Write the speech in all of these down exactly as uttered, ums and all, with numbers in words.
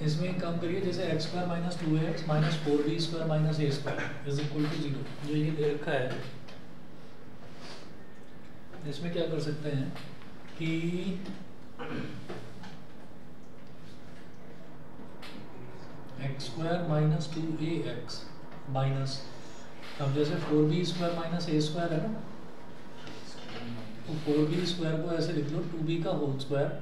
इसमें एक काम करिए, जैसे x square minus two a x minus four b square minus a square is equal to zero, जो ये दे रखा है, इसमें क्या कर सकते हैं कि x square minus two a x minus, अब जैसे four b square minus a square है ना, तो फोर बी स्क्वायर को ऐसे लिख लो, टू बी का होल स्क्वायर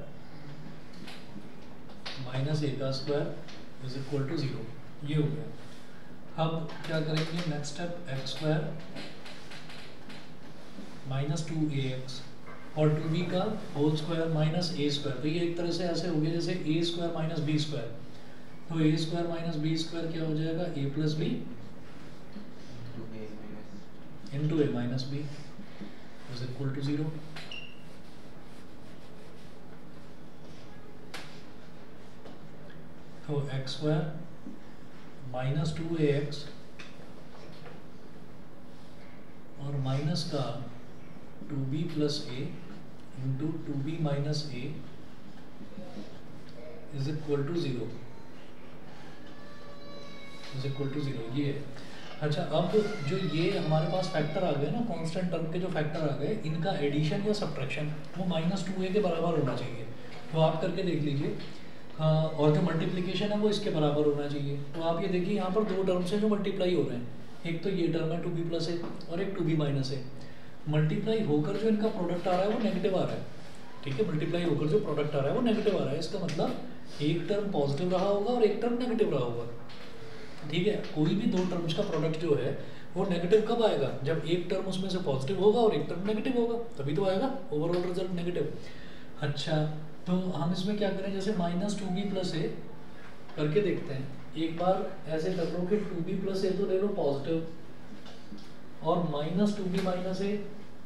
माइनस ए का square is equal to zero, ये हो गया। अब क्या करेंगे, next step x square minus two a x और टू बी का whole square minus a square, तो ये एक तरह से ऐसे हो गया जैसे ए स्क्वायर माइनस बी स्क्वायर, तो a square minus b square क्या हो जाएगा, a plus B into a minus b is equal to zero. तो x square minus two a x और माइनस का two B plus a into two b minus a is equal to zero is equal to zero, ये है। अच्छा, अब जो ये हमारे पास फैक्टर आ गए ना, कांस्टेंट टर्म के जो फैक्टर आ गए, इनका एडिशन या सब्ट्रैक्शन वो माइनस टू ए के बराबर होना चाहिए, तो आप करके देख लीजिए। हाँ, और जो मल्टीप्लिकेशन है वो इसके बराबर होना चाहिए। तो आप ये देखिए, यहाँ पर दो टर्म्स हैं जो मल्टीप्लाई हो रहे हैं, एक तो ये टर्म है टू बी प्लस ए और एक two b minus a. Multiply होकर जो इनका प्रोडक्ट आ रहा है वो नेगेटिव आ रहा है, ठीक है, मल्टीप्लाई होकर जो प्रोडक्ट आ रहा है वो नेगेटिव आ रहा है, इसका मतलब एक टर्म पॉजिटिव रहा होगा और एक टर्म नेगेटिव रहा होगा, ठीक है। कोई भी दो टर्म्स का प्रोडक्ट जो है वो नेगेटिव कब आएगा, जब एक टर्म उसमें से पॉजिटिव होगा और एक टर्म नेगेटिव होगा, तभी तो आएगा ओवरऑल रिजल्ट नेगेटिव। अच्छा, तो हम इसमें क्या करें, जैसे minus two B plus a करके देखते हैं। एक बार ऐसे कर लो कि टू बी प्लस ए तो ले लो पॉजिटिव और minus two b minus a,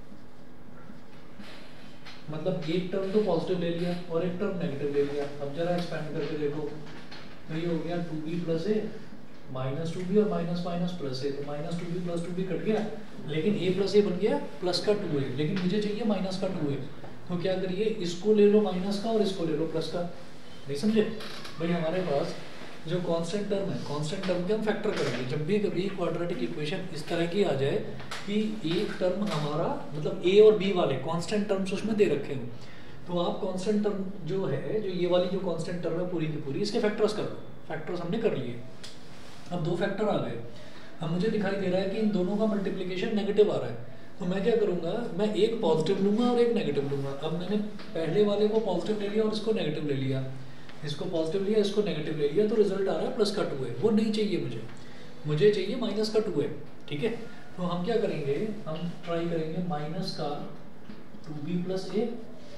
मतलब एक टर्म तो पॉजिटिव ले लिया और एक टर्म नेगेटिव ले लिया। अब जरा एक्सपेंड करके देखो, तो ये हो गया two B plus a minus two b और माइनस माइनस प्लस ए, तो minus two B plus two b cut गया, लेकिन ए प्लस ए बन गया प्लस का टू ए, लेकिन मुझे चाहिए माइनस का टू ए। तो क्या करिए, इसको ले लो माइनस का और इसको ले लो प्लस का, नहीं समझे भाई। हमारे पास जो कांस्टेंट टर्म है, कांस्टेंट टर्म के हम फैक्टर करेंगे। जब भी कभी क्वाड्रेटिक इक्वेशन इस तरह की आ जाए कि एक टर्म हमारा मतलब ए और बी वाले कांस्टेंट टर्म्स उसमें दे रखे हों, तो आप कांस्टेंट टर्म जो है, जो ये वाली जो कांस्टेंट टर्म है पूरी की पूरी, इसके फैक्टर्स कर लो। फैक्टर्स हमने कर लिए, अब दो फैक्टर आ गए। अब मुझे दिखाई दे रहा है कि इन दोनों का मल्टीप्लिकेशन नेगेटिव आ रहा है, तो मैं क्या करूंगा, मैं एक पॉजिटिव लूंगा और एक नेगेटिव लूंगा। अब मैंने पहले वाले को पॉजिटिव ले लिया और इसको नेगेटिव ले लिया, इसको पॉजिटिव लिया इसको नेगेटिव ले लिया, तो रिजल्ट आ रहा है प्लस का टू है। वो नहीं चाहिए मुझे, मुझे चाहिए माइनस का टू है, ठीक है। तो हम क्या करेंगे, हम ट्राई करेंगे माइनस का two B plus a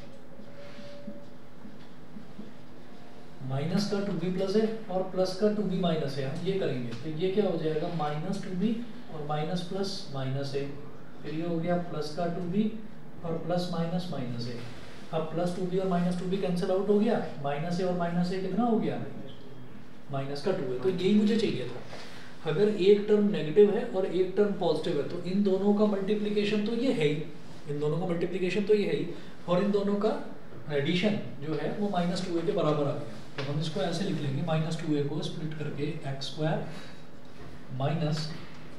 minus का टू बी प्लस ए और प्लस का टू बी माइनस ए, हम ये करेंगे। तो ये क्या हो जाएगा, माइनस टू बी और माइनस प्लस माइनस ए, फिर ये हो गया प्लस का टू बी और प्लस माइनस माइनस ए। अब प्लस टू बी और minus two b cancel out हो गया, माइनस ए और माइनस ए कितना हो गया, माइनस का टू है। तो यही मुझे चाहिए था। अगर एक टर्म नेगेटिव है और एक टर्म पॉजिटिव है, तो इन दोनों का मल्टीप्लिकेशन तो ये है ही, इन दोनों का मल्टीप्लिकेशन तो ये है ही, और इन दोनों का एडिशन जो है वो माइनस टू ए के बराबर आ गया। तो हम इसको ऐसे लिख लेंगे, माइनस टू ए को स्प्लिट करके x square minus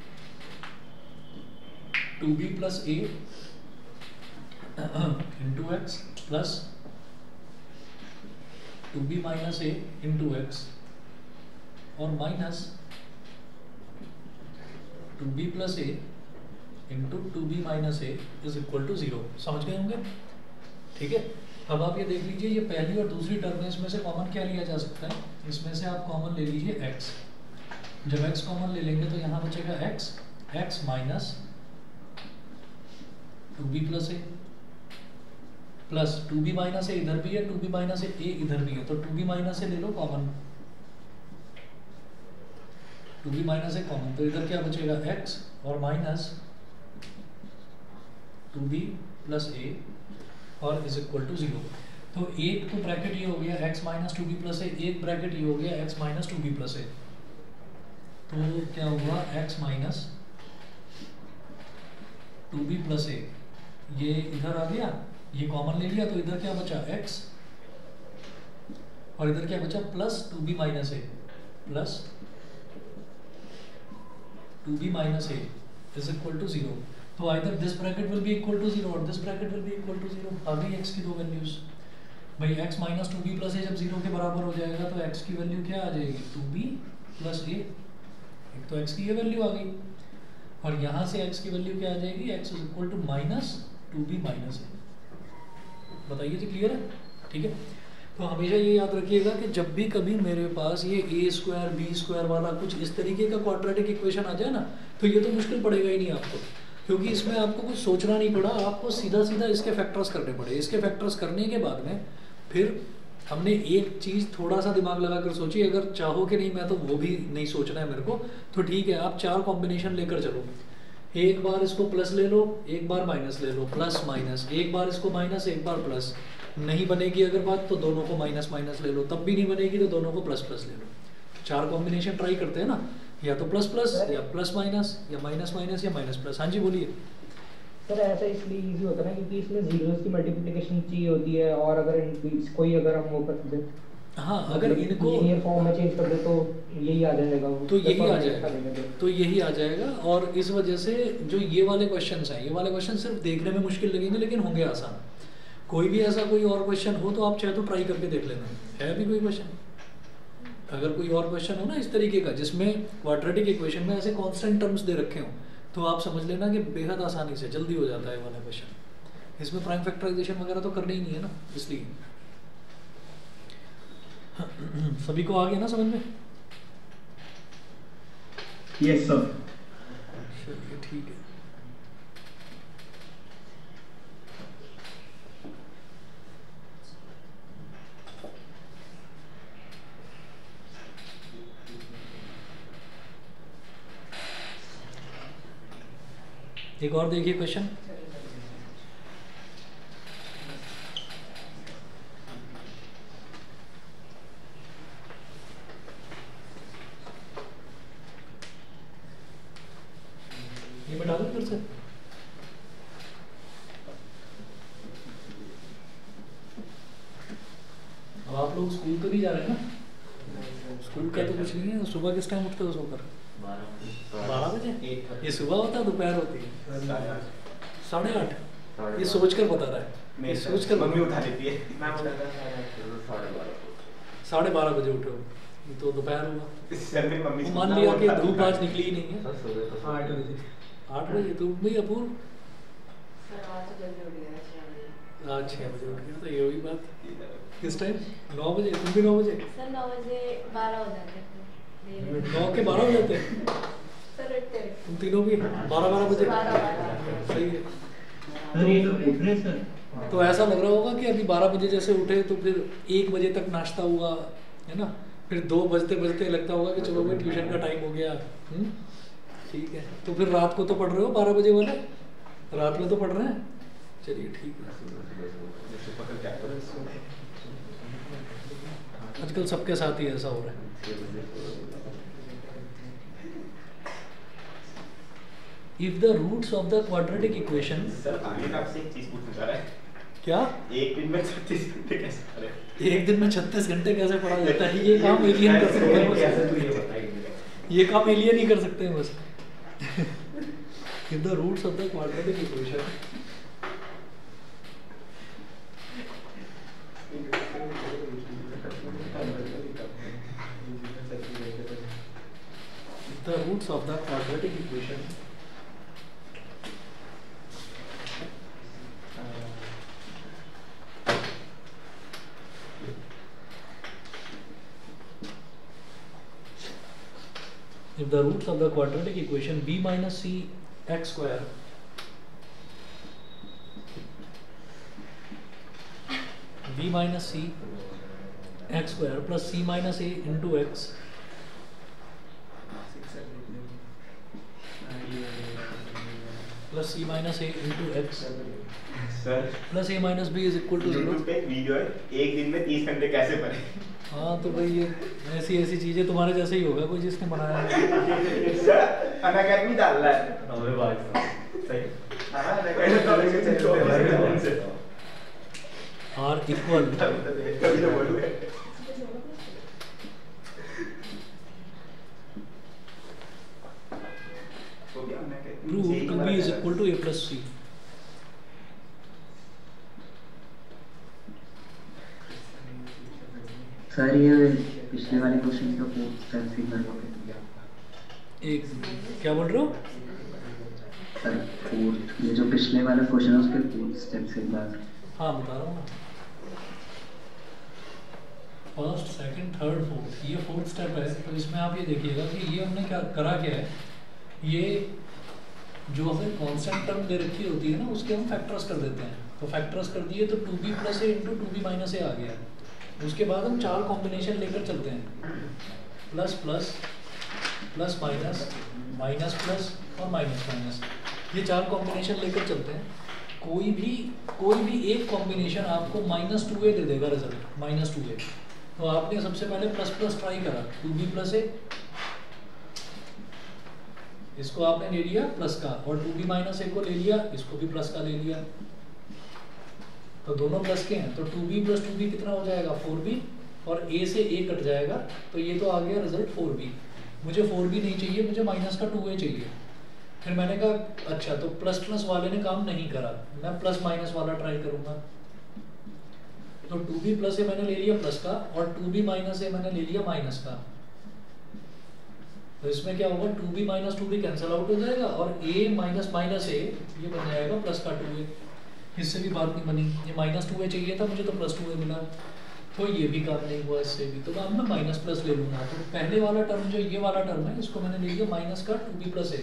two B plus a into x plus two b minus a into x और minus two B plus a into two b minus a is equal to zero. समझ गए होंगे, ठीक है। अब आप ये देख लीजिए, ये पहली और दूसरी टर्म है, इसमें से कॉमन क्या लिया जा सकता है, इसमें से आप कॉमन ले लीजिए x। जब x कॉमन ले लेंगे तो यहाँ बचेगा x, x minus two B plus a plus two b minus a इधर भी है, टू बी माइनस ए इधर भी है, तो टू बी माइनस ए ले लो common, two b minus a common, तो इधर क्या बचेगा x और minus two B plus a और इज इक्वल टू जीरो। तो एक तो ब्रैकेट ये हो गया x minus two B plus a, एक ब्रैकेट ये हो गया x minus two B plus a. तो क्या हुआ, x minus two B plus a, ये इधर आ गया, ये कॉमन ले लिया, तो इधर क्या बचा x और इधर क्या बचा plus two b minus a plus two b minus a is equal to zero. तो either this bracket will be equal to zero और this bracket will be equal to zero. आ गई एक्स की दो वैल्यूज भाई। x minus two B plus a जब zero के बराबर हो जाएगा तो x की वैल्यू क्या आ जाएगी टू बी प्लस ए। एक तो x की ये वैल्यू आ गई और यहाँ से x की वैल्यू क्या आ जाएगी x is equal to minus two b minus a. बताइए जी क्लियर है? ठीक है। तो हमेशा ये याद रखिएगा कि जब भी कभी मेरे पास ये ए स्क्वायर बी स्क्वायर वाला कुछ इस तरीके का क्वाड्रेटिक इक्वेशन आ जाए ना तो ये तो मुश्किल पड़ेगा ही नहीं आपको, क्योंकि इसमें आपको कुछ सोचना नहीं पड़ा, आपको सीधा सीधा इसके फैक्टर्स करने पड़े। इसके फैक्टर्स करने के बाद में फिर हमने एक चीज़ थोड़ा सा दिमाग लगा कर सोची, अगर चाहो कि नहीं मैं तो वो भी नहीं सोचना है मेरे को, तो ठीक है आप चार कॉम्बिनेशन लेकर चलो। एक बार इसको प्लस ले लो, एक बार माइनस ले लो, प्लस माइनस, एक बार इसको माइनस एक बार प्लस। नहीं बनेगी अगर बात तो दोनों को माइनस माइनस ले लो, तब भी नहीं बनेगी तो दोनों को प्लस प्लस ले लो। चार कॉम्बिनेशन ट्राई करते हैं ना, या तो प्लस प्लस या प्लस माइनस या माइनस माइनस या माइनस प्लस। हाँ जी बोलिए सर। ऐसा इसलिए इजी होता है ना क्योंकि इसमें जीरोस की मल्टीप्लिकेशन चाहिए होती है, और अगर इन कोई अगर हम वो कर दे हाँ अगर इनको लीनियर फॉर्म में चेंज कर दे तो यही आ जाएगा, तो यही आ जाएगा तो यही आ जाएगा। और इस वजह से जो ये वाले क्वेश्चंस हैं, ये वाले क्वेश्चन सिर्फ देखने में मुश्किल लगेंगे लेकिन होंगे आसान। कोई भी ऐसा कोई और क्वेश्चन हो तो आप चाहे तो ट्राई करके देख लेना। है भी कोई क्वेश्चन, अगर कोई और क्वेश्चन हो ना इस तरीके का जिसमें क्वाड्रेटिक इक्वेशन में ऐसे कांस्टेंट टर्म्स दे रखे हों, तो आप समझ लेना कि बेहद आसानी से जल्दी हो जाता है वाला क्वेश्चन। इसमें प्राइम फैक्टराइजेशन वगैरह तो करनी ही नहीं है ना, इसलिए सभी को आ गया ना समझ में? Yes sir. चलिए ठीक है। एक और देखिए क्वेश्चन। ये बता दो फिर से। अब आप लोग स्कूल तो नहीं जा रहे हैं ना? स्कूल का तो कुछ नहीं है। सुबह किस टाइम उठते हो सोकर? बारह बजे। ये सुबह होता है दोपहर होती है? साढ़े आठ। ये सोच कर बता रहा है, ये सोच कर मम्मी उठा लेती है। साढ़े बारह बजे उठे हो तो दोपहर हुआ। मम्मी मान लिया कि धूप आज निकली ही नहीं है। आठ बजे आठ बजे तो भाई अपूर्व आज छः बजे उठ गया। तो ये हुई बात। किस टाइम? नौ बजे। तुम भी नौ बजे? सर नौ बजे बारह हो जाते हैं। नौ के बारह हो जाते हैं? तुम तीनों भी बारह बारह बजे? सही है। तो, तो ऐसा लग रहा होगा कि अभी बारह बजे जैसे उठे तो फिर एक बजे तक नाश्ता हुआ है ना, फिर दो बजते बजते लगता होगा कि चलो भाई ट्यूशन का टाइम हो गया। हुँ? ठीक है। तो फिर रात को तो पढ़ रहे हो बारह बजे वाले? रात में तो पढ़ रहे हैं। चलिए ठीक है। आजकल सबके साथ ही ऐसा हो रहा है। If the roots of the quadratic equation, sir आगे आपसे एक चीज पूछना चाह रहा है। क्या? एक दिन में छत्तीस घंटे कैसे पढ़े? एक दिन में छत्तीस घंटे कैसे पढ़ा जाता है? ये काम एलियन कर सकते हैं बस। ये काम एलियन ही कर सकते हैं बस। If the roots of the quadratic equation, the roots of the quadratic equation if the roots of the quadratic equation b minus c x square b minus c x square plus c minus a into x plus c minus a into x sir plus a minus b is equal to zero। YouTube पे एक video है, एक दिन में तीस घंटे कैसे पढ़े। हाँ तो भाई ये ऐसी ऐसी चीजें तुम्हारे जैसे ही होगा कोई जिसने बनाया है। सर अनअकैडमी डाल रहा है। अबे भाई सही। हां अनअकैडमी डाल रहे हैं। r equal कभी तो बोलूंगा। सर ये पिछले वाले क्वेश्चन का फोर्थ स्टेप फिगर हो गया। एक क्या बोल रहे हो? सर फोर्थ ये जो पिछले वाला क्वेश्चन है उसके फोर्थ स्टेप फिगर। हाँ बता रहा हूँ ना, फर्स्ट सेकंड थर्ड फोर्थ, ये फोर्थ स्टेप है। तो इसमें आप ये देखिएगा कि ये हमने क्या करा क्या है, ये जो हमें कांस्टेंट टर्म दे रखी होती है ना उसके हम फैक्टर्स कर देते हैं। तो फैक्टर्स कर दिए तो two B plus a into two b minus a आ गया। उसके बाद हम चार कॉम्बिनेशन लेकर चलते हैं, plus plus plus minus minus plus और माइनस माइनस, ये चार कॉम्बिनेशन लेकर चलते हैं। कोई भी कोई भी एक कॉम्बिनेशन आपको माइनस टू ए दे देगा रिजल्ट, माइनस टू ए। तो आपने सबसे पहले प्लस प्लस ट्राई करा, टू बी प्लस ए, इसको आपने ले लिया प्लस का, और टू बी माइनस ए को ले लिया, इसको भी प्लस का ले लिया। तो दोनों प्लस के हैं, तो two B plus two b कितना हो जाएगा, फोर बी, और ए से ए कट जाएगा, तो ये तो आ गया रिजल्ट फोर बी। मुझे फोर बी नहीं चाहिए, मुझे माइनस का टू ए चाहिए। फिर मैंने कहा अच्छा तो प्लस प्लस वाले ने काम नहीं करा, मैं प्लस माइनस वाला ट्राई करूंगा। तो टू बी प्लस ए मैंने ले लिया प्लस का, और टू बी माइनस ए मैंने ले लिया माइनस का। तो इसमें क्या होगा, two b minus two b cancel out हो जाएगा, और a माइनस माइनस ए ये बन जाएगा प्लस का टू ए। इससे भी बात नहीं बनी, ये माइनस टू ए चाहिए था मुझे, तो प्लस टू ए मिला। तो ये भी काम नहीं हुआ इससे भी, तो अब मैं माइनस प्लस ले लूंगा। तो पहले वाला टर्म जो ये वाला टर्म है, इसको मैंने ले लिया माइनस का टू बी प्लस ए,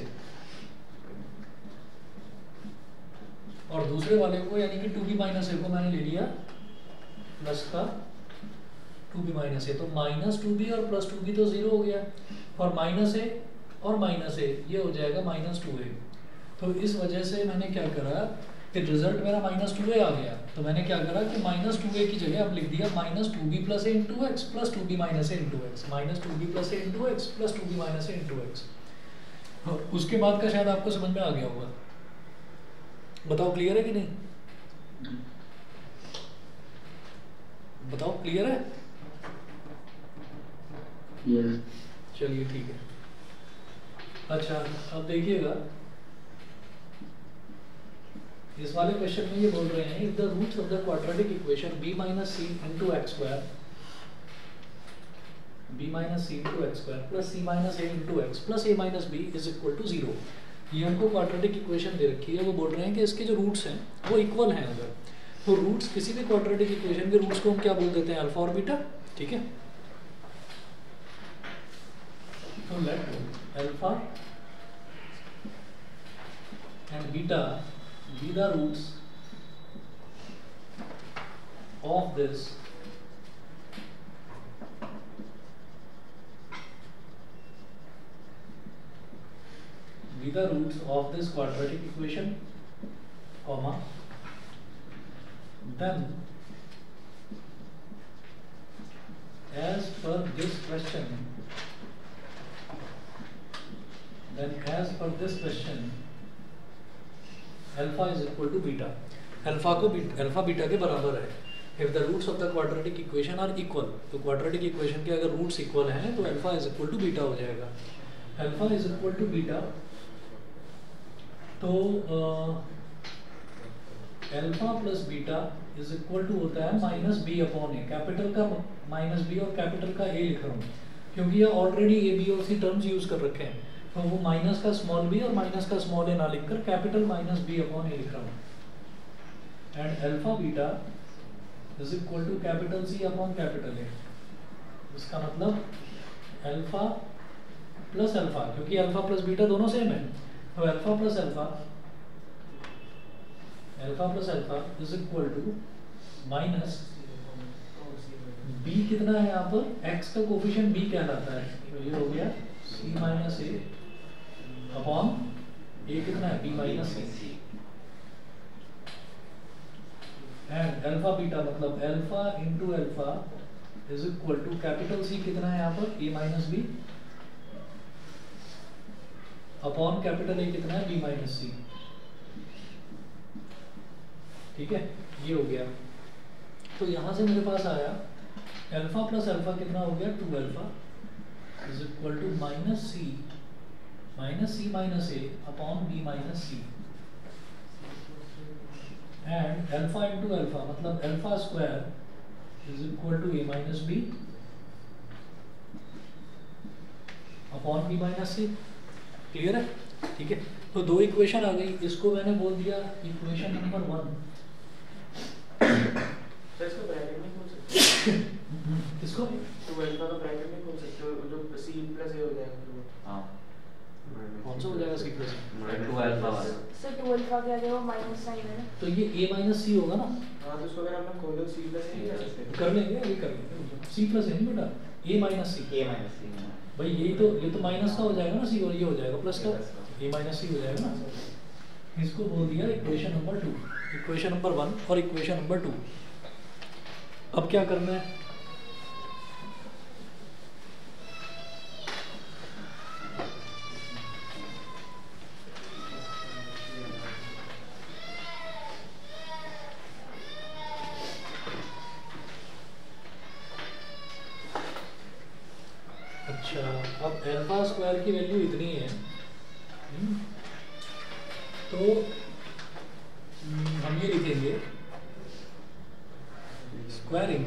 और दूसरे वाले को यानी कि टू बी माइनस ए को मैंने ले लिया प्लस का टू बी माइनस ए। तो माइनस टू बी और प्लस टू बी तो जीरो हो गया, और माइनस ए और माइनस ए ये हो जाएगा माइनस टू ए। तो इस वजह से मैंने क्या करा कि रिजल्ट मेरा माइनस टू ए आ गया। तो मैंने क्या करा कि माइनस टू ए की जगह अब लिख दिया minus two B plus a into x plus two b minus a into x, minus two B plus a into x plus two b minus a into x. उसके बाद का शायद आपको समझ में आ गया होगा। बताओ क्लियर है कि नहीं, बताओ क्लियर है? यस। चलिए ठीक है। अच्छा अब देखिएगा, इस वाले क्वेश्चन में ये बोल रहे हैं, if the roots of the quadratic equation b minus c into x square b minus c into x square plus c minus a into x plus a minus b is equal to zero, ये हमको quadratic equation दे रखी है। वो बोल रहे हैं कि इसके जो रूट्स हैं वो इक्वल हैं। अगर तो रूट्स किसी भी क्वाड्रेटिक इक्वेशन के रूट्स को हम क्या बोल देते हैं, अल्फा और बीटा। ठीक है, तो let alpha and beta be the roots of this be the roots of this quadratic equation, comma, then as per this question then as per this question alpha is equal to beta. Alpha को alpha beta के बराबर है। If the roots of the quadratic equation are equal, तो quadratic equation के अगर roots equal हैं तो alpha is equal to beta हो जाएगा। Alpha is equal to beta, तो alpha plus beta is equal to होता है minus b upon a. Capital का माइनस बी और कैपिटल का ए लिख रहा हूँ क्योंकि ये ऑलरेडी ए बी और सी टर्म्स यूज कर रखे हैं, तो वो माइनस का स्मॉल बी और माइनस का स्मॉल ए ना लिखकर capital minus b upon a लिख रहा हूँ। And alpha beta is equal to capital c upon capital a. इसका मतलब अल्फा प्लस अल्फा, क्योंकि अल्फा प्लस बीटा दोनों सेम है, तो alpha plus alpha alpha plus alpha is equal to minus b कितना है यहाँ पर, एक्स का कोफिशिएंट बी कहलाता है, तो ये हो गया सी माइनस ए अपॉन ए कितना है, b minus c. And alpha beta मतलब alpha into alpha is equal to capital C कितना है यहाँ पर, a minus b upon capital A कितना है, बी माइनस सी। ठीक है, ये हो गया। तो यहां से मेरे पास आया अल्फा प्लस अल्फा कितना हो गया, two alpha is equal to minus c minus c minus a upon b minus c. And alpha into alpha मतलब alpha square is equal to a minus b upon b minus c. Clear है? ठीक है, तो दो equation आ गई, इसको मैंने बोल दिया इक्वेशन नंबर वन। सर इसको ब्रैकेट में खोल सकते हैं? किसको? तो अल्फा का ब्रैकेट में खोल सकते हो, जो सी प्लस ए हो जाएगा फिर वो। हाँ कौन सा हो जाएगा सी प्लस? टू अल्फा वाला। सर टू अल्फा क्या देगा, माइनस साइन है ना। तो ये ए माइनस सी होगा ना। हाँ तो उसको अगर हम खोलो सी प्लस ए कर सकते हैं। कर लेंगे, ये कर लेंगे। सी प्लस है नहीं बेटा, ए माइनस सी। ए माइनस सी भाई यही तो, ये तो माइनस का हो जाएगा ना सी, और ये हो जाएगा प्लस का, ए माइनस सी हो जाएगा ना। इसको बोल दिया equation number two, equation number one और इक्वेशन नंबर टू। अब क्या करना है? अच्छा, अब अल्फा स्क्वायर की वैल्यू इतनी है, हम्म, तो हम्म, हम ये लिखेंगे squaring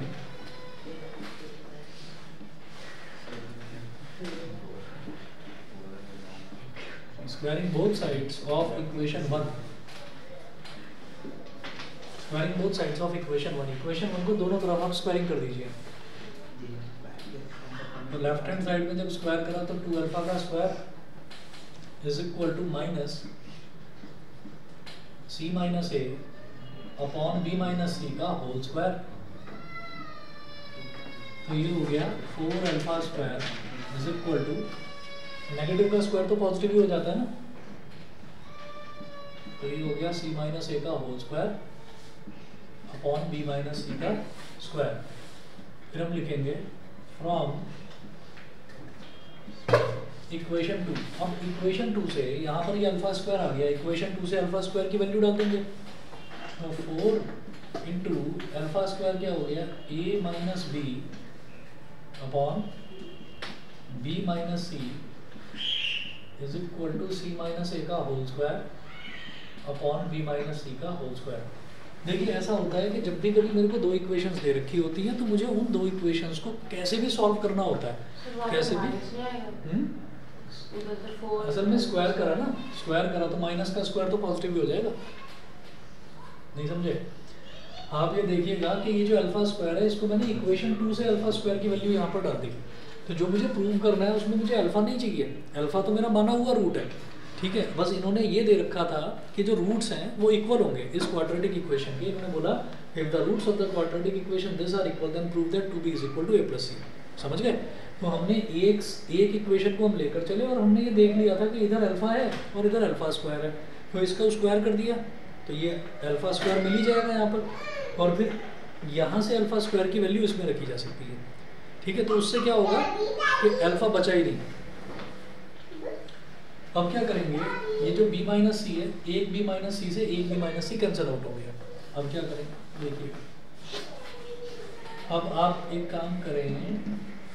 squaring both sides of equation one, squaring both sides of equation one. Equation one को दोनों तरफ आप स्क्वायरिंग कर दीजिए। तो लेफ्ट हैंड साइड में जब स्क्वायर करा तो टू अल्फा का square is equal to minus c minus a upon b minus c का होल स्क्वायर। तो ये हो गया four alpha square is equal to, negative का स्क्वायर तो पॉजिटिव ही हो जाता है ना, तो ये हो गया सी माइनस ए का whole square upon b minus c का स्क्वायर। फिर हम लिखेंगे फ्रॉम इक्वेशन टू। अब इक्वेशन टू से यहाँ पर ये अल्फा स्क्वायर आ गया, इक्वेशन टू से अल्फा स्क्वायर की वैल्यू डाल देंगे। तो फोर इंटू अल्फा स्क्वायर क्या हो गया, a minus b upon b minus c is equal to c minus a का whole square upon b minus c का होल स्क्वायर। देखिए ऐसा होता है कि जब भी कभी मेरे को दो इक्वेशंस दे रखी होती हैं तो मुझे उन दो इक्वेशंस को कैसे भी सॉल्व करना होता है, कैसे भी। हम्म, असल में स्क्वायर करा ना, स्क्वायर करा तो माइनस का स्क्वायर तो पॉजिटिव भी हो जाएगा, नहीं समझे? आप ये देखिएगा कि ये जो अल्फा स्क्वायर है इसको मैंने इक्वेशन टू से अल्फा स्क्वायर की वैल्यू यहाँ पर डाल दी। तो जो मुझे प्रूव करना है उसमें मुझे अल्फा नहीं चाहिए, अल्फा तो मेरा माना हुआ रूट है, ठीक है। बस इन्होंने ये दे रखा था कि जो रूट्स हैं वो इक्वल होंगे इस क्वाड्रेटिक इक्वेशन के। इन्होंने बोला if the roots of the quadratic equation this are equal then prove that two b is equal to a plus c. समझ गए? तो हमने एक एक इक्वेशन को हम लेकर चले और हमने ये देख लिया था कि इधर अल्फा है और इधर अल्फा स्क्वायर है, तो इसका स्क्वायर कर दिया तो ये अल्फा स्क्वायर मिल ही जाएगा यहाँ पर, और फिर यहाँ से अल्फा स्क्वायर की वैल्यू इसमें रखी जा सकती है, ठीक है। तो उससे क्या होगा कि अल्फा बचा ही नहीं। अब क्या करेंगे, ये जो b माइनस सी है, एक b माइनस सी से एक b minus c cancel out हो गया। अब क्या करें, देखिए अब आप एक काम करें,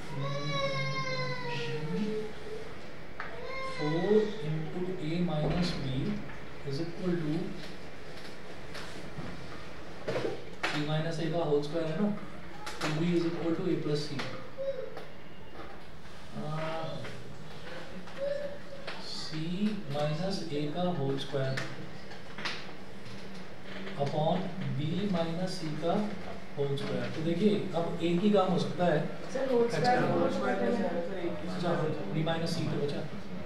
four into a minus b is equal to c minus a का होल स्क्वायर है ना, two b is equal to a plus c. C minus a का whole square upon b minus c का होल स्क्वायर। तो देखिए अब एक ही काम हो सकता है, sir whole square b minus c तो बचा,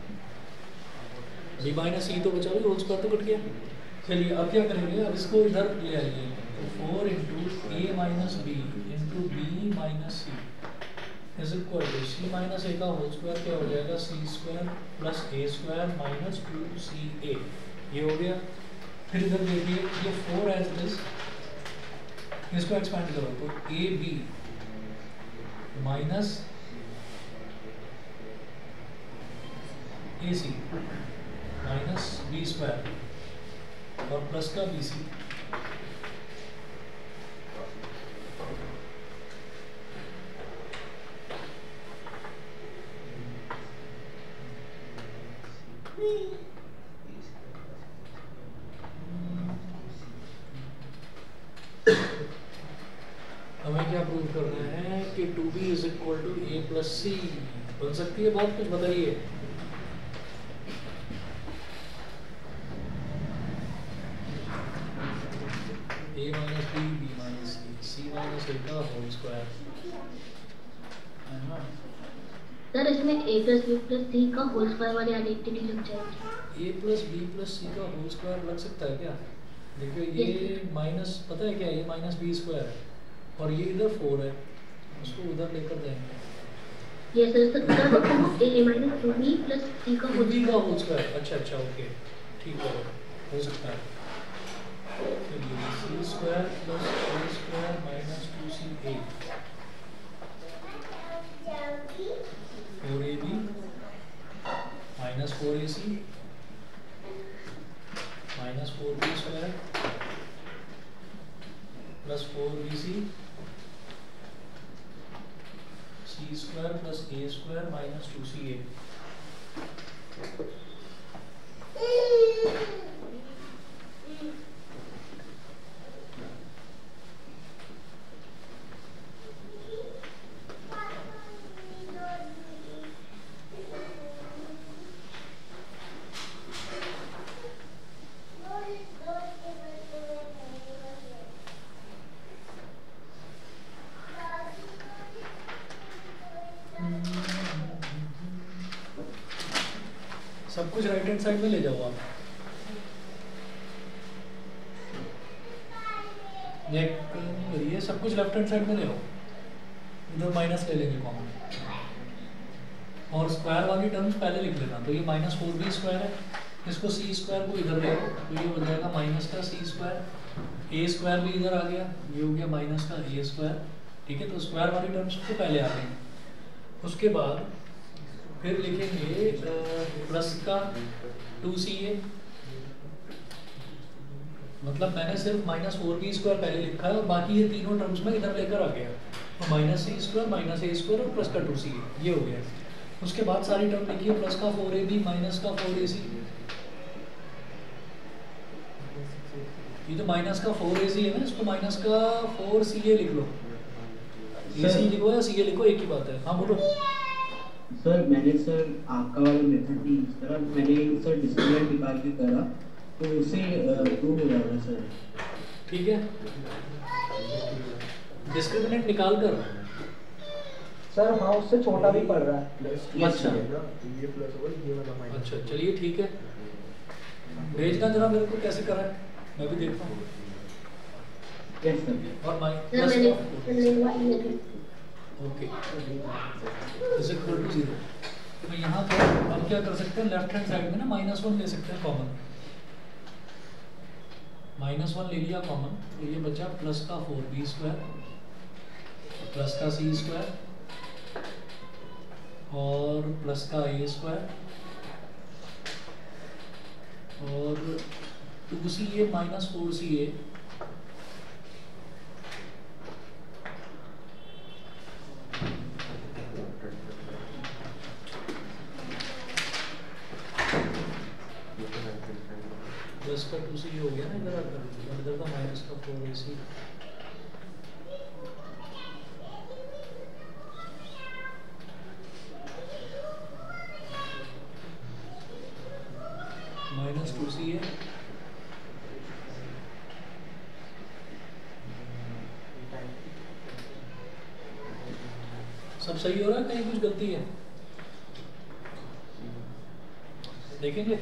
बी माइनस सी तो बचा, होल स्क्वायर तो कट गया। चलिए अब क्या करेंगे, अब इसको इधर ले आइए, तो four into a minus b into b minus c is equal to c minus a का होल स्क्वायर क्या हो जाएगा, c square plus a square minus two C a, ये हो गया। फिर इधर देखिए ये फोर एज दिस, इसको एक्सपेंड करो तो a B minus a c minus b square और प्लस का बी सी। हमें क्या प्रूव करना है कि two b is equal to a plus c. बन सकती है बहुत कुछ, बताइए। A minus b, b minus c, c minus a का होल स्क्वायर है ना। सर इसमें a plus b plus c का होल स्क्वायर वाली आइडेंटिटी लग जाएगी। a प्लस बी प्लस सी का होल स्क्वायर लग सकता है क्या? देखिए ये माइनस, पता है क्या, ये माइनस बी स्क्वायर है और ये इधर फोर है, उसको उधर लेकर जाएंगे। ये sir sir a minus two b plus c का होल बी का होल स्क्वायर, अच्छा अच्छा ओके ठीक है, हो सकता है। चलिए c square plus a square minus two C a, four A B minus four A c minus four b square plus four b c, c square plus a square minus two C a. सब कुछ right hand side में ले जाओ आप। ये सब कुछ left hand side में ले आओ, इधर माइनस ले लेंगे कॉमन, और स्क्वायर वाली टर्म्स पहले लिख लेना। तो ये माइनस फोर बी स्क्वायर है, इसको सी स्क्वायर को इधर ले आओ, तो ये बन जाएगा माइनस का सी स्क्वायर, ए स्क्वायर भी इधर आ गया, ये हो गया माइनस का ए स्क्वायर। ठीक है, तो स्क्वायर वाली टर्म्स को पहले आ गई। उसके बाद फिर लिखेंगे प्लस का टू सी ए, मतलब मैंने सिर्फ माइनस फोर बी स्क्वायर पहले लिखा है और बाकी ये तीनों टर्म्स में इधर लेकर आ गया, तो minus c square minus a square और प्लस का टू सी ए, ये हो गया। उसके बाद सारी टर्म लिखिए, प्लस का फोर ए बी माइनस का फोर ए सी, ये तो माइनस का फोर ए सी है ना, इसको माइनस का फोर सी ए लिख लो, ए सी लिखो या सी ए लिखो एक ही बात है। हाँ बोलो सर। मैंने सर आपका वाला मेथड नहीं यूज करा, मैंने सर डिस्क्रिमिनेंट निकाल के करा तो उसे प्रूव हो जाएगा सर। ठीक है, डिस्क्रिमिनेंट निकाल कर सर हाँ उससे छोटा भी पड़ रहा है। अच्छा अच्छा चलिए ठीक है, भेजना जरा मेरे को कैसे करा है, मैं भी देखता हूँ। Yes sir. और माइ सर प्लस मैंने okay is equal to zero. तो यहाँ पर हम क्या कर सकते हैं, लेफ्ट हैंड साइड में ना माइनस वन ले सकते हैं कॉमन, माइनस वन ले लिया कॉमन, तो ये बचा प्लस का फोर बी स्क्वायर प्लस का सी स्क्वायर और प्लस का ए स्क्वायर और two C a minus four c a plus का टू सी हो गया ना, इधर आकर इधर का माइनस का फोर ए सी माइनस टू सी है, सब सही हो रहा है, कहीं कुछ गलती है देखेंगे।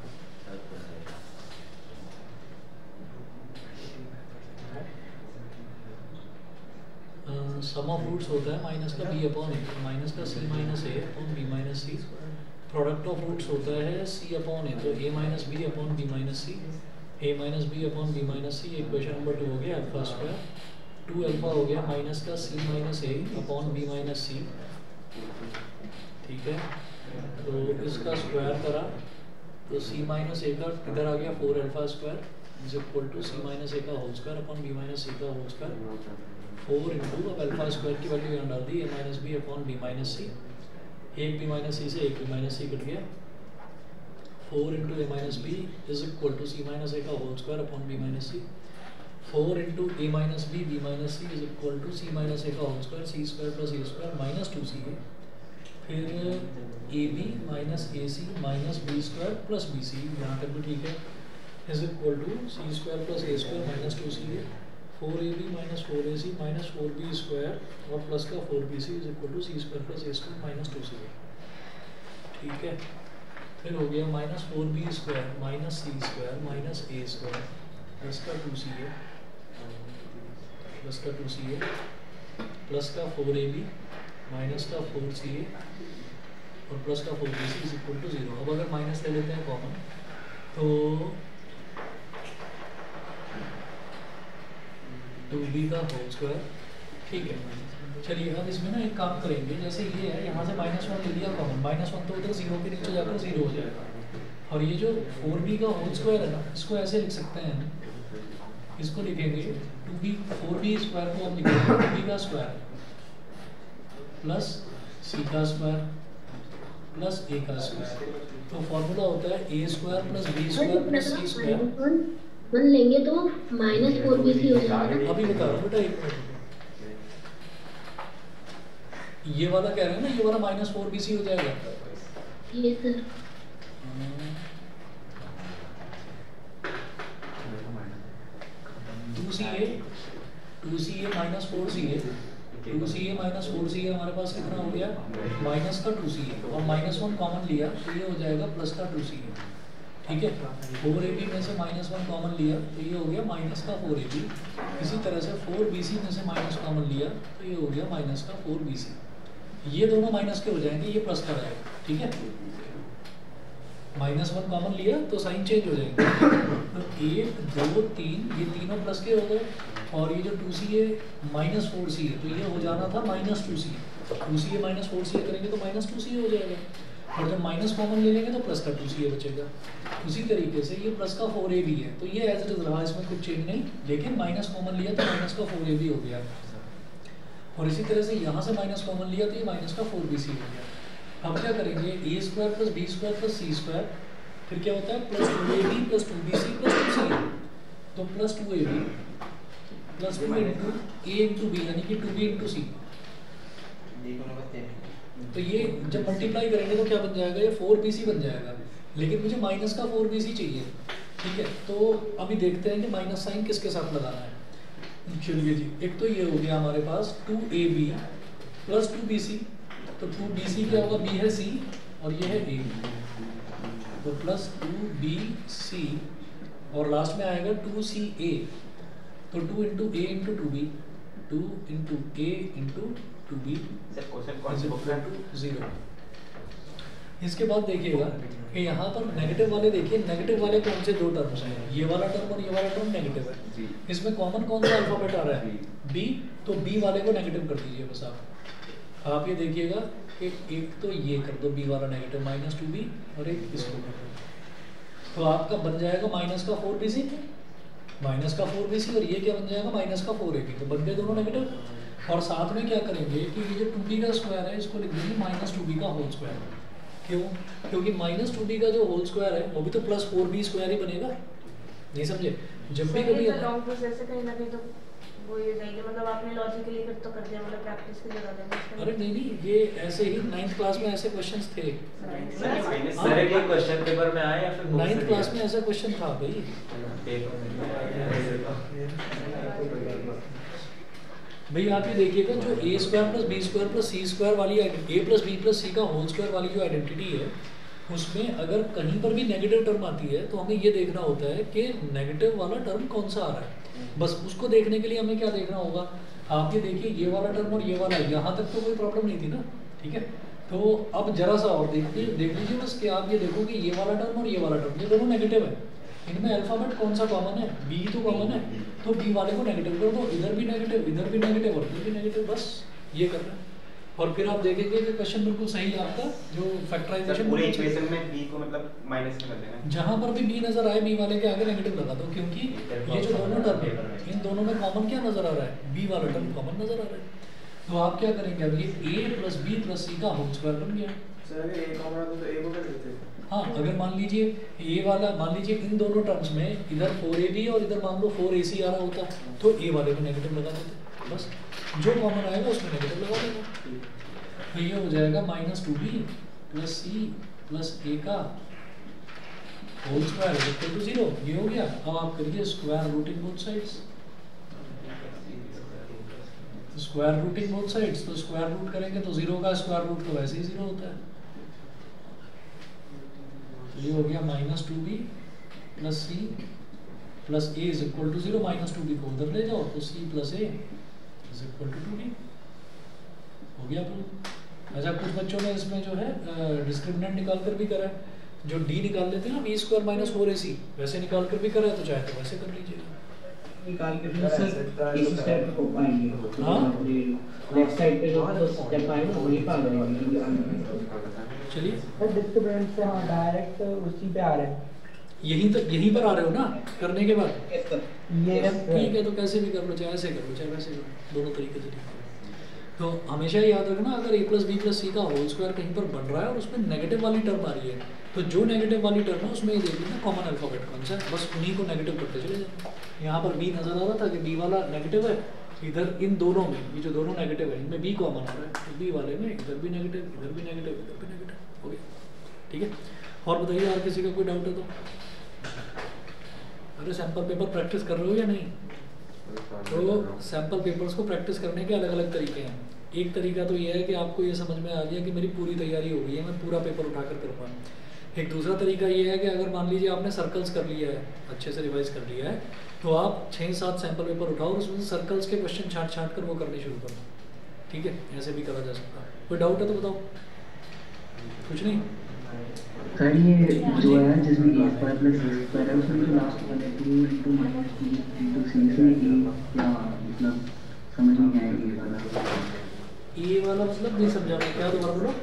सम ऑफ रूट्स होता है माइनस का बी अपॉन ए, माइनस का c minus a upon b minus c. Product of roots होता है सी अपॉन ए, तो a minus b upon b minus c, a minus b upon b minus c. Equation number two हो गया alpha square, to alpha हो गया minus का c minus a upon b minus c. ठीक है, तो इसका स्क्वायर करा तो सी माइनस ए का इधर आ गया four alpha square is equal to c minus a का whole square upon b minus c का होल स्क्वायर। फोर इंटू अब अल्फा स्क्वायर की वैल्यू यहाँ डाल दी, a minus b upon b minus c, एक बी माइनस सी से एक बी माइनस सी कट गया, four into a minus b is equal to c minus a का whole square upon b minus c. Four into a minus b b minus c is equal to c minus a का whole square, C square plus a square minus two C a. फिर a B minus a c minus b square plus b c, यहाँ तक भी ठीक है, is equal to c square plus a square minus two C a, four A B minus four A c minus four b square और plus का four b c is equal to c square plus a square minus two C a. ठीक है, फिर हो गया minus four b square minus c square minus a square plus का two C a plus का two C a plus का four A B minus का four c a और प्लस का four b c is equal to zero. अब अगर minus ले लेते हैं कॉमन तो टू बी का होल स्क्वायर। ठीक है, चलिए अब इसमें ना एक काम करेंगे, जैसे ये है यहाँ से माइनस वन ले लिया कॉमन, माइनस वन तो उधर जीरो के नीचे जाकर जीरो हो जाएगा और ये जो फोर बी का होल स्क्वायर है ना इसको ऐसे लिख सकते हैं, इसको लिखेंगे two b four b square को हम लिखेंगे टू बी का स्क्वायर प्लस सी का स्क्वायर प्लस ए का स्क्वायर। तो फॉर्मूला होता है a square plus B square plus C square. One लेंगे तो माइनस फोर बी सी हो जाएगा। अभी बता रहा हूँ बेटा, एक मिनट, ये वाला कह रहे हैं ना, ये वाला माइनस फोर बी सी हो जाएगा। ये sir two C a two C a minus four c a two C a minus four c a हमारे पास कितना हो गया माइनस का टू सी ए और माइनस वन कॉमन लिया तो ये हो जाएगा प्लस का टू सी ए। ठीक है, फोर ए बी में से माइनस वन कॉमन लिया तो ये हो गया माइनस का फोर ए बी। इसी तरह से फोर बी सी में से माइनस कॉमन लिया तो ये हो गया माइनस का फोर बी सी। ये दोनों माइनस के हो जाएंगे, ये प्लस का रहेगा। ठीक है, माइनस वन कॉमन लिया तो साइन चेंज हो जाएंगे। तो एक दो तीन ये तीनों प्लस के हो गए और ये जो two C a minus four c है तो ये हो जाना था minus two C a. Two C a minus four c a करेंगे तो माइनस टू सी ए हो जाएगा और जब माइनस कॉमन ले लेंगे तो प्लस का टू सी ए बचेगा। उसी तरीके से ये प्लस का फोर ए भी है तो ये एज इट इज रहा, इसमें कुछ चेंज नहीं, लेकिन माइनस कॉमन लिया तो माइनस का फोर ए भी हो गया और इसी तरह से यहाँ से माइनस कॉमन लिया तो ये माइनस का फोर बी सी हो गया। अब क्या करेंगे, a square plus B square plus C square, फिर क्या होता है plus two A B plus two B C plus two सी ए। तो plus two A B plus two into A into b यानी कि टू बी इंटू सी। तो ये जब मल्टीप्लाई करेंगे तो क्या बन जाएगा, ये फोर बी सी बन जाएगा, लेकिन मुझे माइनस का फोर बी सी चाहिए। ठीक है, तो अभी देखते हैं कि माइनस साइन किसके साथ लगाना है। चलिए जी, एक तो ये हो गया हमारे पास two A B plus two B c, तो टू बी सी क्या होगा, बी है सी और ये है ए, तो प्लस टू बी सी और लास्ट में आएगा टू सी ए, तो टू इंटू ए into two b, two into ए इंटू टू बी जीरो। इसके बाद देखिएगा कि यहाँ पर नेगेटिव वाले, देखिए नेगेटिव वाले कौन से दो टर्म्स हैं, ये वाला टर्म और ये वाला टर्म नेगेटिव है। इसमें कॉमन कौन सा अल्फाबेट आ रहा है, बी, तो बी वाले को नेगेटिव कर दीजिए बस आप। आप ये देखिएगा कि एक तो ये कर दो बी वाला नेगेटिव माइनस टू बी और एक इसको कर दो, तो आपका बन जाएगा माइनस का फोर बी सी माइनस का फोर बी सी और ये क्या बन जाएगा माइनस का फोर ए बी, तो बन गए दोनों नेगेटिव। और साथ में क्या करेंगे कि ये जो टू बी का स्क्वायर है इसको लिख देंगे माइनस टू बी का होल स्क्वायर। क्यों, क्योंकि माइनस टू बी का जो होल स्क्वायर है वो भी तो प्लस फोर बी स्क्वायर ही बनेगा। नहीं समझे, जब भी कभी लॉन्ग प्रोसेस से कहीं ना कहीं तो वो ये जाएगी, मतलब आपने लॉजिकली फिर तो कर दिया, मतलब प्रैक्टिस की जरूरत है। अरे नहीं नहीं, ये ऐसे ही नाइन्थ क्लास में ऐसे क्वेश्चंस थे। सर ये क्वेश्चन पेपर में आए या फिर नाइन्थ क्लास में ऐसा क्वेश्चन था भाई। भाई आप ये देखिएगा जो a square plus B square plus C square वाली ए प्लस बी प्लस सी का होल स्क्वायर वाली जो आइडेंटिटी है उसमें अगर कहीं पर भी नेगेटिव टर्म आती है तो हमें ये देखना होता है कि नेगेटिव वाला टर्म कौन सा आ रहा है। बस उसको देखने के लिए हमें क्या देखना होगा, आप ये देखिए ये वाला टर्म और ये वाला, यहाँ तक तो कोई प्रॉब्लम नहीं थी ना। ठीक है, तो अब जरा सा और देखिए देख लीजिए बस कि आप ये देखो कि ये वाला टर्म और ये वाला टर्म ये दोनों नेगेटिव है, इनमें अल्फाबेट कौन सा कॉमन है, बी तो कॉमन है, तो बी वाले को नेगेटिव कर दो, इधर भी नेगेटिव इधर भी नेगेटिव और इधर भी नेगेटिव, बस ये करना है। और फिर आप देखेंगे कि क्वेश्चन बिल्कुल सही है आपका, जो फैक्टराइजेशन पूरे इक्वेशन में बी को मतलब माइनस में कर देना, जहां पर भी बी नजर आए बी वाले के आगे नेगेटिव लगा दो, क्योंकि ये जो दोनों टर्म है इन दोनों में कॉमन क्या नजर आ रहा है, बी वाला टर्म कॉमन नजर आ रहा है। तो आप क्या करेंगे, अब ये a प्लस बी प्लस सी का होल स्क्वायर बन गया। सर अगर a कॉमन आता तो a को कर देते। हाँ, अगर मान लीजिए a वाला, मान लीजिए इन दोनों टर्म्स में इधर फोर ए बी और इधर मान लो फोर ए सी आ रहा होता तो a वाले में नेगेटिव लगा देते, बस जो कॉमन आएगा उसमें नेगेटिव लगा देगा। तो ये हो जाएगा minus two B plus C plus a का whole square equal to zero. ये हो गया। अब आप करिए square rooting both sides. Square rooting both sides, तो स्क्वायर रूट करेंगे तो जीरो का स्क्वायर रूट तो वैसे ही जीरो होता है। तो ये हो गया minus two B plus C plus A is equal to zero. Minus two B को उधर ले जाओ तो C plus A is equal to two B. हो गया प्रूफ। अच्छा, कुछ बच्चों ने इसमें जो है डिस्क्रिमिनेंट निकाल कर भी करा है, जो डी निकाल लेते हैं ना, बी स्क्वायर माइनस फोर ए सी, वैसे निकाल कर भी करा है, तो चाहे तो वैसे कर लीजिएगा। निकाल के फिर सर इसी स्टेप को पाएंगे। हाँ, लेफ्ट साइड पे जो स्टेप आएगा वही पा जाएंगे। चलिए सर डिस्क्रिमिनेंट से हाँ डायरेक्ट उसी पे आ रहे हैं। यहीं तक यहीं पर आ रहे हो ना करने के बाद? ये ठीक है, तो कैसे भी कर लो, चाहे ऐसे कर लो चाहे वैसे कर लो, दोनों तरीके से ठीक है। तो हमेशा याद रखना, अगर a प्लस बी प्लस सी का होल स्क्वायर कहीं पर बन रहा है और उसमें नेगेटिव वाली टर्म आ रही है, तो जो नेगेटिव वाली टर्म है उसमें ये देख लेना कॉमन अल्फाबेट कौन सा है, बस उन्हीं को नेगेटिव करते चले जाना। यहाँ पर b नजर आ रहा था कि b वाला नेगेटिव है, इधर इन दोनों में ये जो दोनों नेगेटिव है इनमें b कॉमन आ रहा है, तो b वाले में इधर भी नेगेटिव इधर भी नेगेटिव इधर भी नेगेटिव। हो गया, ठीक है। और बताइए और किसी का कोई डाउट है तो? अरे सैम्पल पेपर प्रैक्टिस कर रहे हो या नहीं? तो सैम्पल पेपर्स को प्रैक्टिस करने के अलग अलग तरीके हैं। एक तरीका तो ये है कि आपको ये समझ में आ गया कि मेरी पूरी तैयारी हो गई है, मैं पूरा पेपर उठाकर करूँगा। एक दूसरा तरीका ये है कि अगर मान लीजिए आपने सर्कल्स कर लिया है, अच्छे से रिवाइज कर लिया है, तो आप छः सात सैम्पल पेपर उठाओ और उसमें सर्कल्स के क्वेश्चन छाँट छाँट कर वो करने शुरू करो। ठीक है, ऐसे भी करा जा सकता है। कोई डाउट है तो बताओ। कुछ नहीं सर, ये जो है जिसमें A square plus B square है उसमें जो लास्ट वाले two into minus two into C इसमें ए क्या मतलब समझ नहीं आया ये वाला। ए वाला मतलब नहीं समझा मैं, क्या दोबारा बोलो?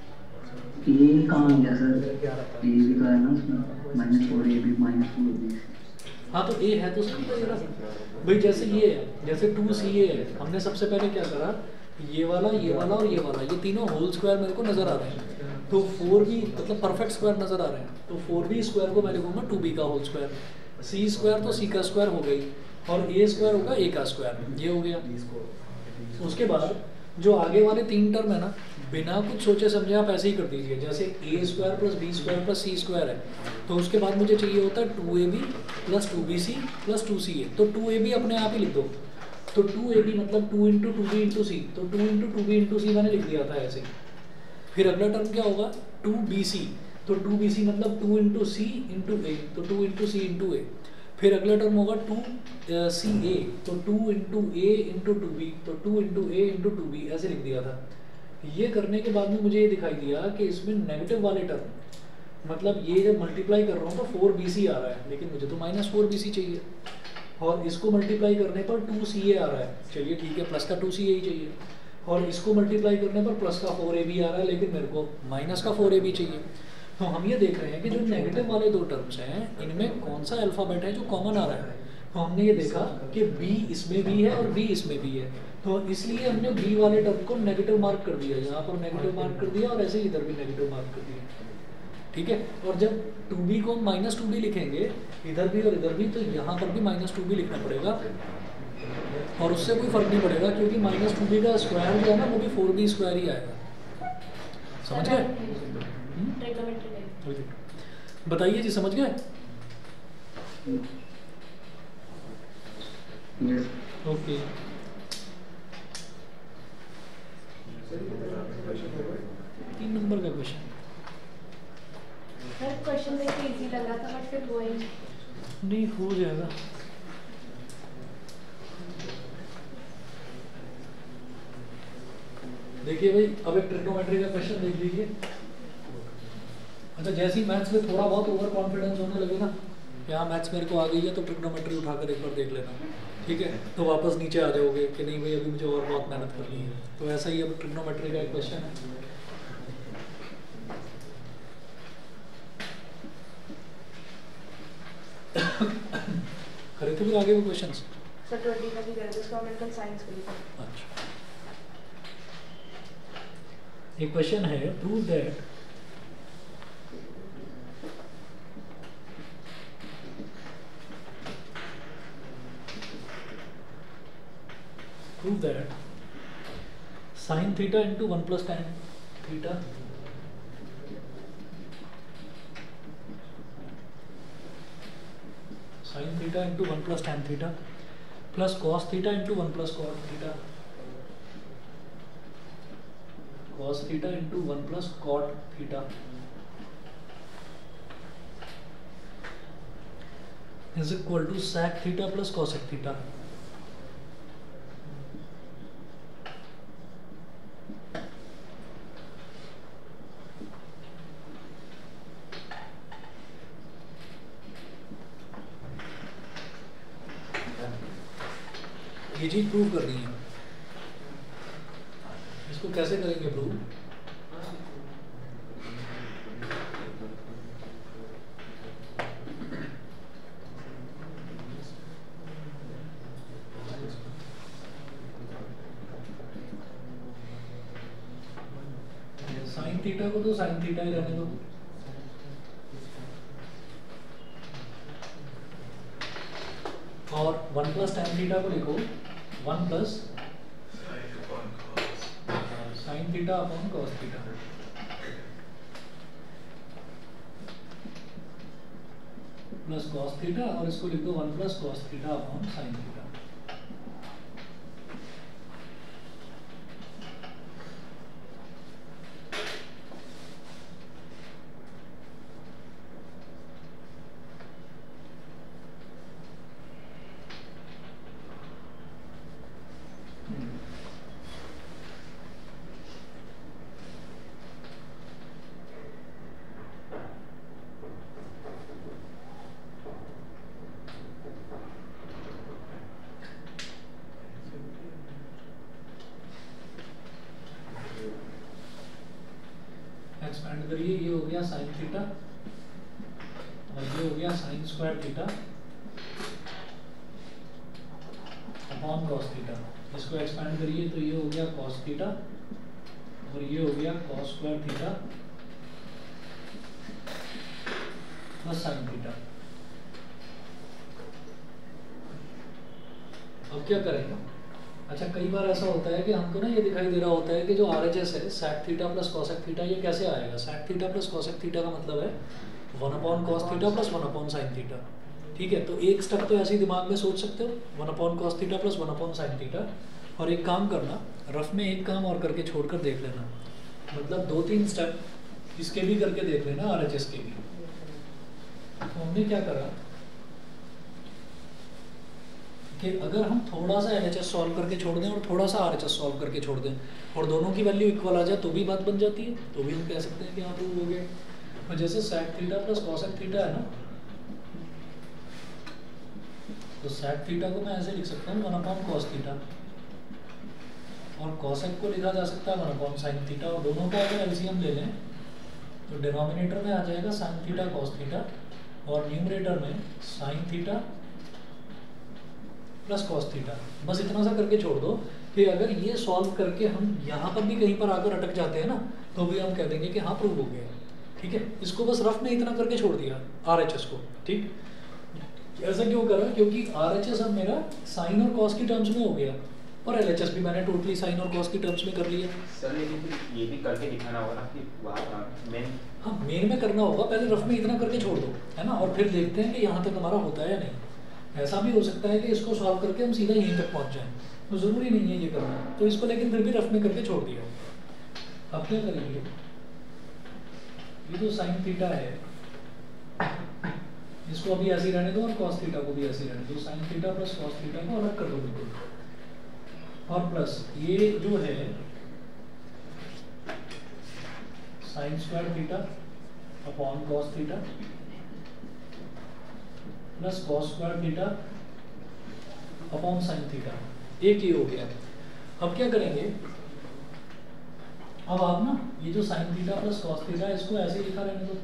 ए कहाँ गया सर? ए भी तो है ना उसमें, minus four A B minus four B. हाँ तो ए है तो उसमें तो ये भाई जैसे ये है, जैसे टू सी ए है, हमने सबसे पहले क्या करा, ये वाला ये वाला और ये वाला, ये तीनों होल स्क्वायर मेरे को नजर आ रहे हैं, तो फोर भी मतलब परफेक्ट स्क्वायर नजर आ रहे हैं, तो फोर बी स्क्वायर को मैं लिखूंगा टू बी का होल स्क्वायर, सी स्क्वायर तो सी का स्क्वायर हो गई और ए स्क्वायर होगा ए का स्क्वायर, ये हो गया। उसके बाद जो आगे वाले तीन टर्म है ना, बिना कुछ सोचे समझे आप ऐसे ही कर दीजिए, जैसे ए square plus B square plus सी स्क्वायर है, तो उसके बाद मुझे चाहिए होता है two A B plus two B C plus two सी ए, तो टू ए बी अपने आप ही लिख दो, तो टू ए बी मतलब two into two B into C, तो two into two B into C मैंने लिख दिया था ऐसे। फिर अगला टर्म क्या होगा, टू बी सी, तो टू बी सी मतलब two into C into A, तो two into C into A. फिर अगला टर्म होगा टू सी ए, तो टू इंटू ए इंटू टू बी, तो टू इंटू ए इंटू टू बी, ऐसे लिख दिया था। ये करने के बाद में मुझे ये दिखाई दिया कि इसमें नेगेटिव वाले टर्म, मतलब ये जब मल्टीप्लाई कर रहा हूँ तो फोर बी सी आ रहा है, लेकिन मुझे तो माइनस फोर बी सी चाहिए, और इसको मल्टीप्लाई करने पर टू सी ए आ रहा है, चलिए ठीक है, प्लस का टू सी ए ही चाहिए, और इसको मल्टीप्लाई करने पर प्लस का फोर ए बी आ रहा है, लेकिन मेरे को माइनस का फोर ए बी चाहिए। तो हम ये देख रहे हैं कि जो नेगेटिव वाले दो टर्म्स हैं इनमें कौन सा अल्फ़ाबेट है जो कॉमन आ रहा है, तो हमने ये देखा कि B इसमें भी है और B इसमें भी है, तो इसलिए हमने B वाले टर्म को नेगेटिव मार्क कर दिया, यहाँ पर नेगेटिव मार्क कर दिया और ऐसे इधर भी नेगेटिव मार्क कर दिया, ठीक है। और जब टू बी को माइनस टू बी लिखेंगे इधर भी और इधर भी, तो यहाँ पर भी माइनस टू बी लिखना पड़ेगा, और उससे कोई फर्क नहीं पड़ेगा क्योंकि माइनस टू बी का स्क्वायर जो है ना वो भी फोर बी स्क्वायर ही आएगा। समझ गए? बताइए जी, समझ गए? ओके, तीन नंबर का क्वेश्चन सर क्वेश्चन में तो इजी लग रहा था बट फिर वो ही नहीं हो जाएगा। देखिए भाई, अब एक ट्रिग्नोमेट्री का क्वेश्चन देख लीजिए। अच्छा, जैसे ही मैथ्स में थोड़ा बहुत ओवर कॉन्फिडेंस होने लगे ना कि हाँ मैथ्स मेरे को आ गई है, तो ट्रिग्नोमेट्री उठाकर एक बार देख लेना, ठीक है, तो वापस नीचे आ जाओगे कि नहीं भाई अभी मुझे और बहुत मेहनत करनी है। तो ऐसा ही अब ट्रिग्नोमेट्री का एक क्वेश्चन है। करे थे फिर आगे वो क्वेश्चंस? सर ट्वेंटी का भी कर दो, इसका मेडिकल साइंस के लिए। अच्छा, एक क्वेश्चन है, prove that prove that sine theta into one plus tan theta sine theta into one plus tan theta plus cos theta into one plus cot theta cos theta into one plus cot theta is equal to sec theta plus cosec theta. ये चीज prove करनी है। इसको कैसे करेंगे prove? Sine theta को तो sine theta ही रहने दो, और वन प्लस टेन थीटा को लिखो one plus sine theta upon cos theta. Plus cos theta और इसको लिख दो one plus cos theta upon sine theta. Expand करिए, ये हो गया साइन थीटा और ये हो गया sine square theta upon cos theta. इसको एक्सपेंड करिए तो ये हो गया कॉस थीटा और ये हो गया cos square theta plus sine theta. अब क्या करेंगे? अच्छा, कई बार ऐसा होता है कि हमको ना ये दिखाई दे रहा होता है कि जो आर एच एस है sec theta plus cosec theta, ये कैसे आएगा? sec theta plus cosec theta का मतलब है one upon cos theta plus one upon sine theta. ठीक है, तो एक स्टेप तो ऐसे ही दिमाग में सोच सकते हो, one upon cos theta plus one upon sine theta. और एक काम करना, रफ में एक काम और करके छोड़कर देख लेना, मतलब दो तीन स्टेप इसके भी करके देख लेना, आर एच एस के भी। तो हमने क्या करा कि अगर हम थोड़ा सा एल एच एस सॉल्व करके छोड़ दें और थोड़ा सा आर एच एस सॉल्व करके छोड़ दें और दोनों की वैल्यू इक्वल आ जाए तो भी बात बन जाती है, तो भी हम कह सकते हैं कि हाँ प्रूव हो गया। तो जैसे sec theta plus cosec theta है ना, तो sec थीटा को मैं ऐसे लिख सकता हूँ वन अपॉन कॉस थीटा और cosec को लिखा जा सकता है वन अपॉन साइन थीटा। और दोनों का अगर एलसीएम ले लें तो डिनोमिनेटर में आ जाएगा साइन थीटा कॉस थीटा और न्यूमरेटर में sine theta plus cos theta. बस इतना सा करके छोड़ दो कि अगर ये सॉल्व करके हम यहाँ पर भी कहीं पर आकर अटक जाते हैं ना, तो भी हम कह देंगे कि हाँ प्रूव हो गया। ठीक है, इसको बस रफ में इतना करके छोड़ दिया आर एच एस को। ठीक, ऐसा क्यों करा? क्योंकि आर एच एस अब मेरा साइन और कॉस की टर्म्स में हो गया और एल एच एस भी मैंने टोटली साइन और कॉस की टर्म्स में कर लिया। सर लेकिन ये भी करके दिखाना होगा ना कि वहाँ मेन हाँ मेन में करना होगा, पहले रफ में इतना करके छोड़ दो, है ना, और फिर देखते हैं कि यहाँ तक हमारा होता है या नहीं। ऐसा भी हो सकता है कि इसको सॉल्व करके हम सीधा यहीं तक पहुँच जाएं, तो ज़रूरी नहीं है ये करना, तो इसको लेकिन फिर भी रफ में करके छोड़ दिया। अब क्या करेंगे? ये जो साइन थीटा है इसको अभी ऐसे ही रहने दो और कॉस थीटा को भी ऐसे ही रहने दो। Sine theta plus cos theta को अलग कर दो बिल्कुल, और प्लस ये जो है sine square theta upon cos theta plus cos square theta upon sine theta, एक ही हो गया। अब क्या करेंगे? अब आप ना ये जो sine theta plus cos theta है इसको ऐसे ही लिखा रहने दो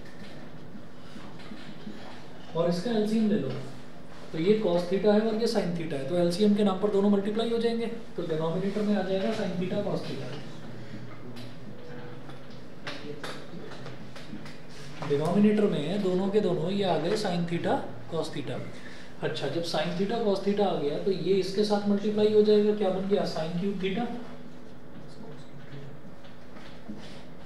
और इसका एलसीएम ले लो। तो ये कॉस थीटा है और ये साइन थीटा है, तो एलसीएम के नाम पर दोनों मल्टीप्लाई हो जाएंगे, तो डिनोमिनेटर में आ जाएगा sine theta cos theta. Denominator में दोनों के दोनों ये आ गए साइन थीटा कॉस थीटा। अच्छा, जब साइन थीटा कॉस थीटा आ गया तो ये इसके साथ मल्टीप्लाई हो जाएगा, क्या बन गया? साइन क्यूब थीटा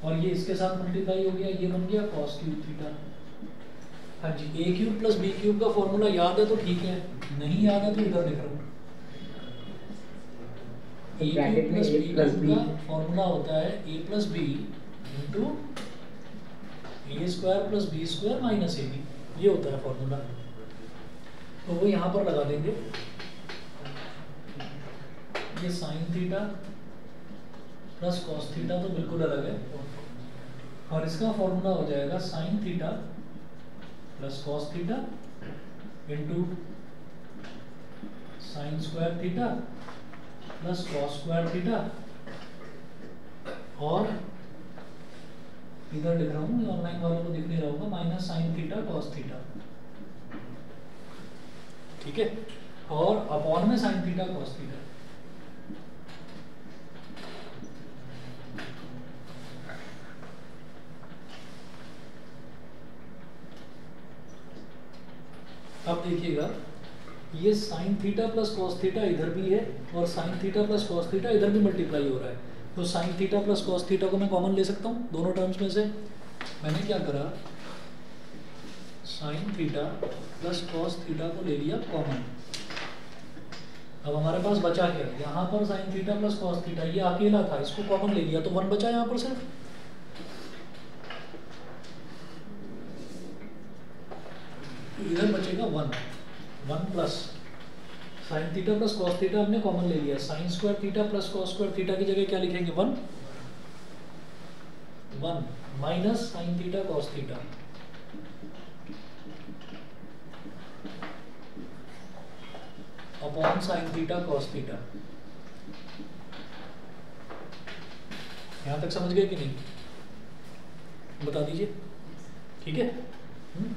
और ये इसके साथ मल्टीप्लाई हो गया, ये बन गया कॉस क्यूब थीटा। हाँ जी, A cube plus B cube का फॉर्मूला याद है तो ठीक है, नहीं याद है तो इधर लिख रहा हूँ। A cube plus B cube का फॉर्मूला होता है A plus B into A square plus B square minus A B, ये होता है फॉर्मूला। तो वो यहाँ पर लगा देंगे, ये sine theta plus cos theta तो बिल्कुल अलग है, और इसका फॉर्मूला हो जाएगा sine theta plus cos theta into sine square theta plus cos square theta, और इधर लिख रहा हूँ, ऑनलाइन वालों को दिख नहीं रहा होगा, minus sine theta cos theta, ठीक है, और अपॉन में साइन थीटा कॉस थीटा। अब देखिएगा, ये sine theta plus cos theta इधर भी है, और sine theta plus cos theta इधर भी मल्टीप्लाई हो रहा है, तो sine theta plus cos theta को मैं कॉमन ले सकता हूँ दोनों टर्म्स में से। मैंने क्या करा, sine theta plus cos theta को ले लिया कॉमन। अब हमारे पास बचा क्या, यहाँ पर sine theta plus cos theta ये अकेला था, इसको कॉमन ले लिया तो वन बचा यहाँ पर सिर्फ। इधर बचेगा one, one plus sine theta plus cos theta हमने कॉमन ले लिया, sine square theta plus cos square theta की जगह क्या लिखेंगे, one, one minus sine theta cos theta, upon sine theta cos theta. यहां तक समझ गए कि नहीं, बता दीजिए, ठीक है। हुँ?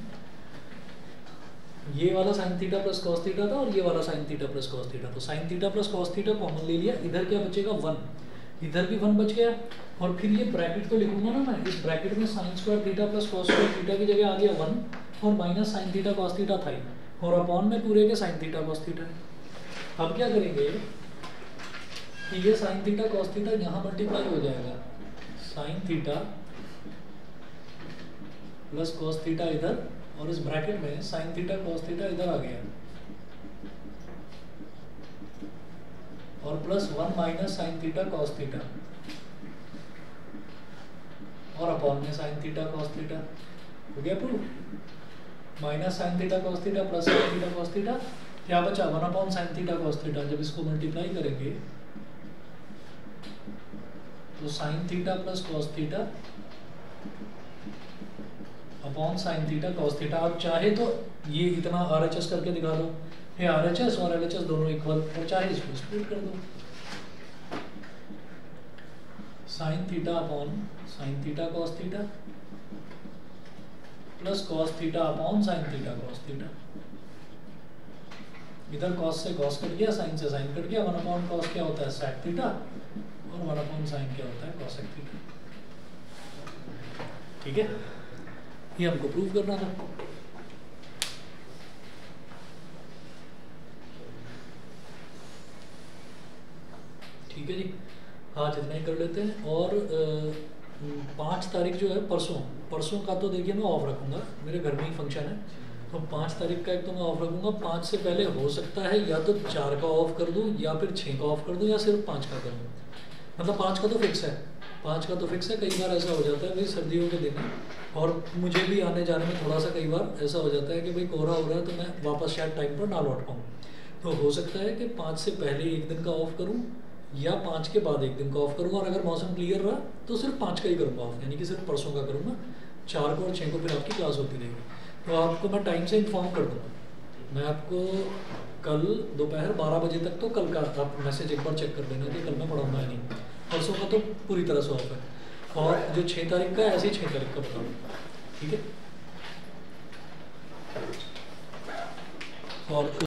ये वाला sine theta plus cos theta था, और ये वाला sine theta plus cos theta, तो sine theta plus cos theta common ले लिया, इधर क्या बचेगा, वन, इधर भी वन बच गया, और फिर ये ब्रैकेट तो लिखूंगा ना मैं, इस ब्रैकेट में sine square theta plus cos square theta की जगह आ गया वन, और minus sine theta cos theta था ही, और अपॉन में पूरे के साइन थीटा कॉस थीटा। अब क्या करेंगे कि ये साइन थीटा कॉस थीटा यहाँ मल्टीप्लाई हो जाएगा, sine theta plus cos theta इधर, और इस ब्रैकेट में साइन थीटा कॉस थीटा इधर आ गया, और plus one minus sine theta cos theta, और अपॉन में साइन थीटा कॉस थीटा। हो गया proof, minus sine theta cos theta plus sine theta cos theta, क्या बचा, one upon sine theta cos theta. जब इसको मल्टीप्लाई करेंगे तो sine theta plus cos theta upon sine theta cos theta. आप चाहे तो ये इतना आर एच एस करके दिखा दो, ये आर एच एस और एल एच एस दोनों इक्वल, और चाहे इसको स्प्लिट कर दो, sine theta upon sine theta cos theta plus cos theta upon sine theta cos theta. इधर कॉस से कॉस कट गया, साइन से साइन कट गया, वन अपॉन कॉस क्या होता है, सेक थीटा, और वन अपॉन साइन क्या होता है, कॉसेक थीटा। ठीक है, ये हमको प्रूव करना था। ठीक है जी, आज इतना ही कर लेते हैं। और पाँच तारीख जो है परसों परसों का तो देखिए मैं ऑफ रखूँगा, मेरे घर में ही फंक्शन है, तो पाँच तारीख का एक तो मैं ऑफ रखूँगा। पाँच से पहले हो सकता है या तो चार का ऑफ कर दूँ, या फिर छः का ऑफ कर दूँ, या सिर्फ पाँच का करूँ। मतलब पाँच का तो फिक्स है, पाँच का तो फिक्स है। कई बार ऐसा हो जाता है भाई सर्दियों के दिन है, और मुझे भी आने जाने में थोड़ा सा कई बार ऐसा हो जाता है कि भाई कोहरा हो रहा है तो मैं वापस शायद टाइम पर ना लौट पाऊँ। तो हो सकता है कि पाँच से पहले एक दिन का ऑफ करूँ, या पाँच के बाद एक दिन का ऑफ करूँगा, और अगर मौसम क्लियर रहा तो सिर्फ पाँच का ही करूँगा ऑफ, यानी कि सिर्फ परसों का करूँगा। चार को और छः को फिर आपकी क्लास होती रहेगी। तो आपको मैं टाइम से इन्फॉर्म कर दूँगा। मैं आपको कल दोपहर बारह बजे तक तो कल का आप मैसेज एक बार चेक कर लेना कि कल मैं पढ़ाऊँगा या नहीं। परसों का तो पूरी तरह से ऑफ है, और जो छः तारीख का है ऐसे ही छः तारीख का बताऊँगा। ठीक है, और